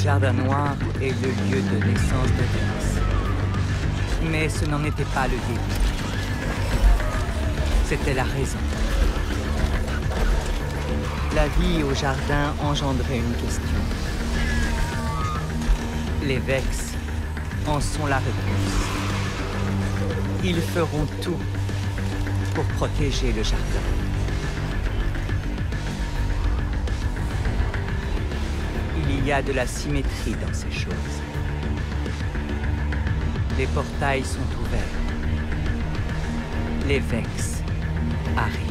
Jardin Noir est le lieu de naissance de Vex. Mais ce n'en était pas le début. C'était la raison. La vie au jardin engendrait une question. Les Vex en sont la réponse. Ils feront tout pour protéger le jardin. Il y a de la symétrie dans ces choses. Les portails sont ouverts. Les Vex arrivent.